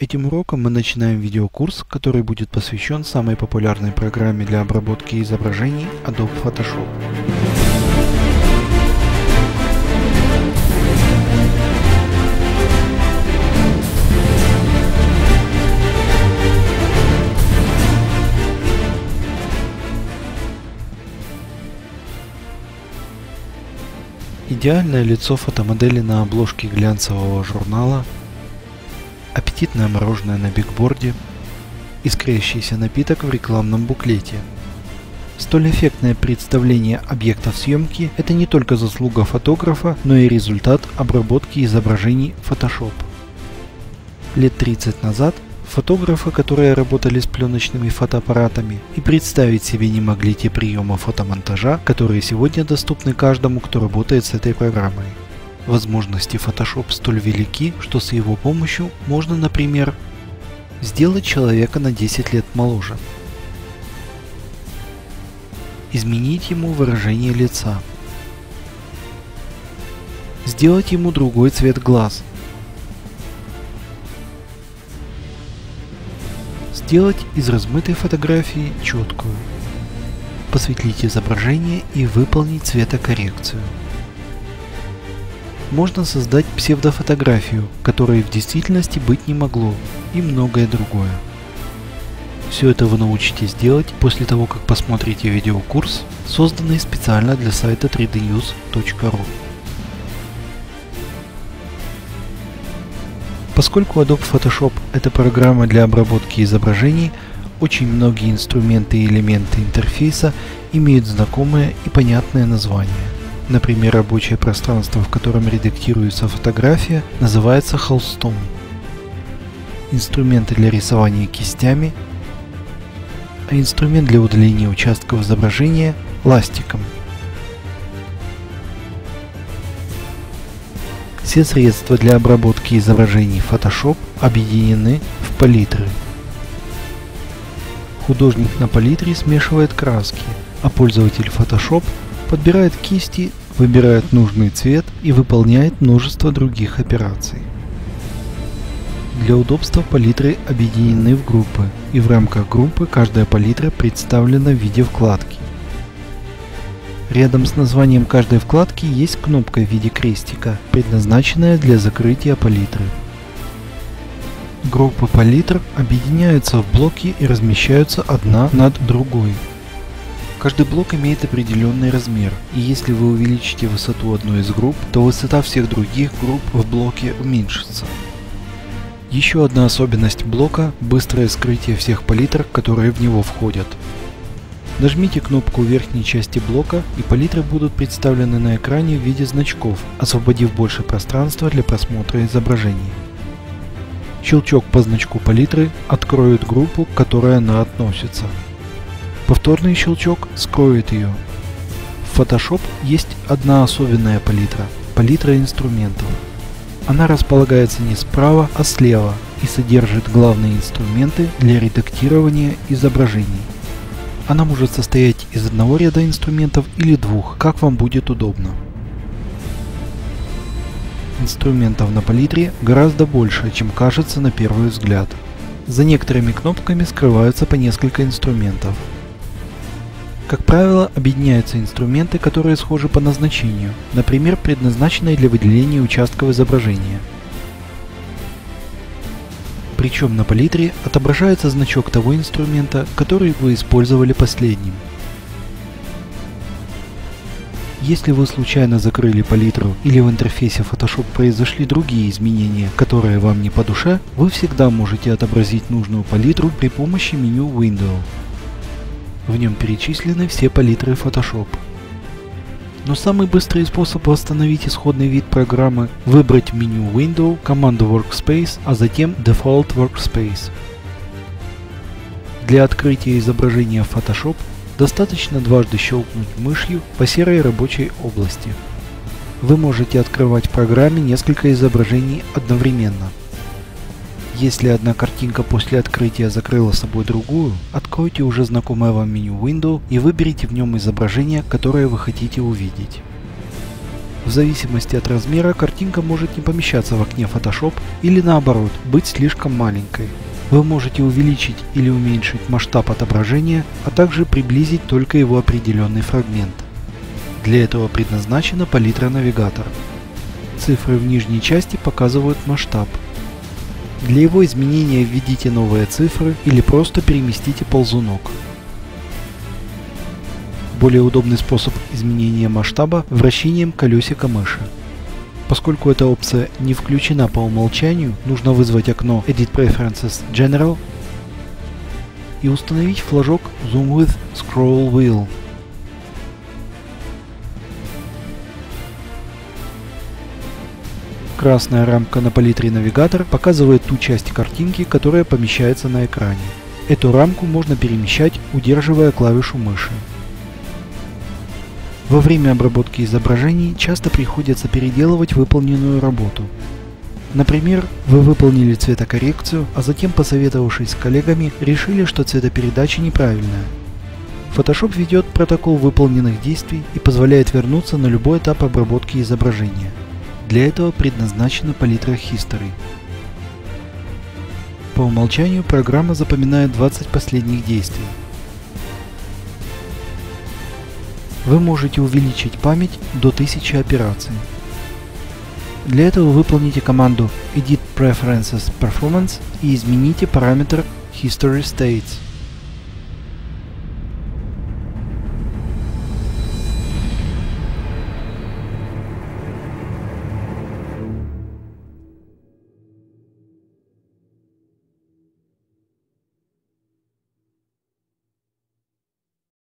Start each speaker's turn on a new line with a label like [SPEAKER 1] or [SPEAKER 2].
[SPEAKER 1] Этим уроком мы начинаем видеокурс, который будет посвящен самой популярной программе для обработки изображений Adobe Photoshop. Идеальное лицо фотомодели на обложке глянцевого журнала, аппетитное мороженое на бигборде, искрящийся напиток в рекламном буклете. Столь эффектное представление объектов съемки – это не только заслуга фотографа, но и результат обработки изображений Photoshop. Лет 30 назад фотографы, которые работали с пленочными фотоаппаратами, и представить себе не могли те приемы фотомонтажа, которые сегодня доступны каждому, кто работает с этой программой. Возможности Photoshop столь велики, что с его помощью можно, например, сделать человека на 10 лет моложе, изменить ему выражение лица, сделать ему другой цвет глаз, сделать из размытой фотографии четкую, посветлить изображение и выполнить цветокоррекцию. Можно создать псевдофотографию, которой в действительности быть не могло, и многое другое. Все это вы научитесь делать после того, как посмотрите видеокурс, созданный специально для сайта 3dnews.ru. Поскольку Adobe Photoshop – это программа для обработки изображений, очень многие инструменты и элементы интерфейса имеют знакомые и понятные названия. Например, рабочее пространство, в котором редактируется фотография, называется холстом. Инструменты для рисования кистями, а инструмент для удаления участков изображения – ластиком. Все средства для обработки изображений Photoshop объединены в палитры. Художник на палитре смешивает краски, а пользователь Photoshop подбирает кисти, выбирает нужный цвет и выполняет множество других операций. Для удобства палитры объединены в группы, и в рамках группы каждая палитра представлена в виде вкладки. Рядом с названием каждой вкладки есть кнопка в виде крестика, предназначенная для закрытия палитры. Группы палитр объединяются в блоки и размещаются одна над другой. Каждый блок имеет определенный размер, и если вы увеличите высоту одной из групп, то высота всех других групп в блоке уменьшится. Еще одна особенность блока – быстрое скрытие всех палитр, которые в него входят. Нажмите кнопку в верхней части блока, и палитры будут представлены на экране в виде значков, освободив больше пространства для просмотра изображений. Щелчок по значку палитры откроет группу, к которой она относится. Повторный щелчок скроет ее. В Photoshop есть одна особенная палитра – палитра инструментов. Она располагается не справа, а слева и содержит главные инструменты для редактирования изображений. Она может состоять из одного ряда инструментов или двух, как вам будет удобно. Инструментов на палитре гораздо больше, чем кажется на первый взгляд. За некоторыми кнопками скрываются по несколько инструментов. Как правило, объединяются инструменты, которые схожи по назначению, например, предназначенные для выделения участков изображения. Причем на палитре отображается значок того инструмента, который вы использовали последним. Если вы случайно закрыли палитру или в интерфейсе Photoshop произошли другие изменения, которые вам не по душе, вы всегда можете отобразить нужную палитру при помощи меню Window. В нем перечислены все палитры Photoshop. Но самый быстрый способ восстановить исходный вид программы – выбрать меню Window, команду Workspace, а затем Default Workspace. Для открытия изображения в Photoshop достаточно дважды щелкнуть мышью по серой рабочей области. Вы можете открывать в программе несколько изображений одновременно. Если одна картинка после открытия закрыла собой другую, откройте уже знакомое вам меню Window и выберите в нем изображение, которое вы хотите увидеть. В зависимости от размера картинка может не помещаться в окне Photoshop или наоборот, быть слишком маленькой. Вы можете увеличить или уменьшить масштаб отображения, а также приблизить только его определенный фрагмент. Для этого предназначена палитра навигатора. Цифры в нижней части показывают масштаб. Для его изменения введите новые цифры или просто переместите ползунок. Более удобный способ изменения масштаба – вращением колесика мыши. Поскольку эта опция не включена по умолчанию, нужно вызвать окно Edit Preferences General и установить флажок Zoom with Scroll Wheel. Красная рамка на палитре навигатор показывает ту часть картинки, которая помещается на экране. Эту рамку можно перемещать, удерживая клавишу мыши. Во время обработки изображений часто приходится переделывать выполненную работу. Например, вы выполнили цветокоррекцию, а затем, посоветовавшись с коллегами, решили, что цветопередача неправильная. Photoshop ведет протокол выполненных действий и позволяет вернуться на любой этап обработки изображения. Для этого предназначена палитра History. По умолчанию программа запоминает 20 последних действий. Вы можете увеличить память до 1000 операций. Для этого выполните команду Edit Preferences Performance и измените параметр History States.